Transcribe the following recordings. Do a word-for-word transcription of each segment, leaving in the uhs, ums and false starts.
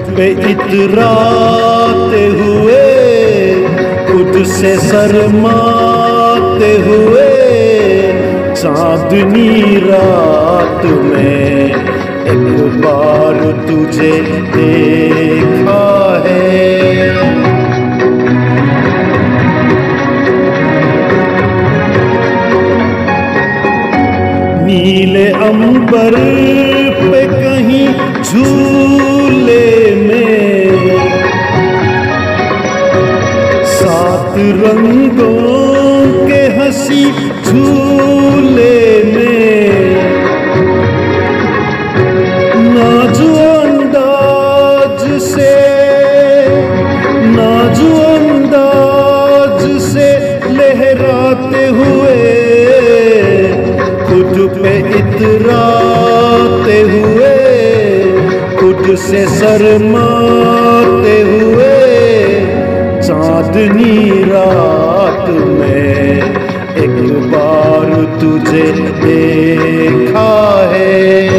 पे इतराते हुए, खुद से शर्माते हुए, चांदनी रात में एक बार तुझे देखा है। नीले अंबर पे कहीं झूले में सात रंगों के हंसी झूले में नाजो अंदाज से नाजो अंदाज से लहराते हुए, खुद पे इतराते हुए, खुद से शर्माते हुए, चांदनी रात में एक बार तुझे देखा है।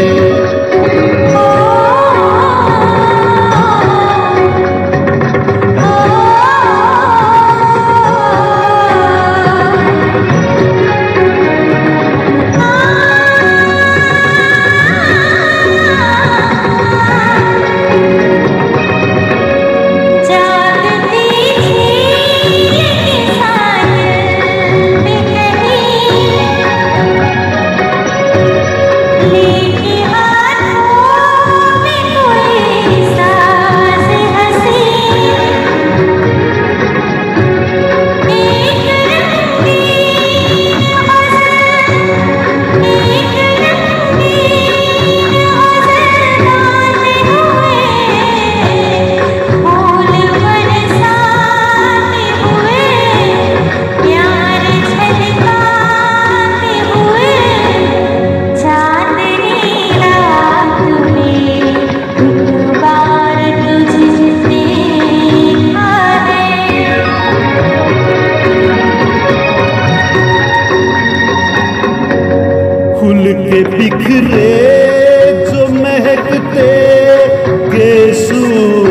फूल के बिखरे जो महकते गेसू,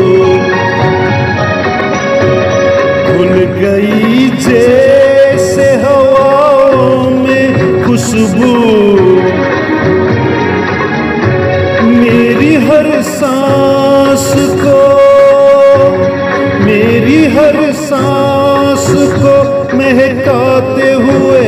खुल गई जैसे हवाओं में खुशबू। मेरी हर सांस को मेरी हर सांस को महकाते हुए,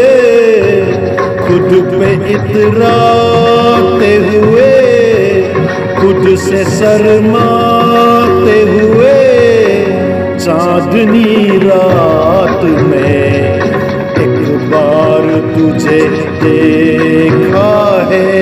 खुद पे इतराते हुए, खुद से शर्माते हुए, चांदनी रात में एक बार तुझे देखा है।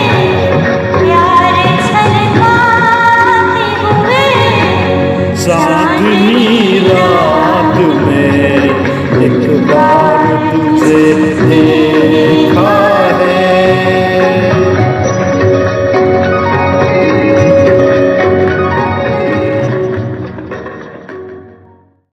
song.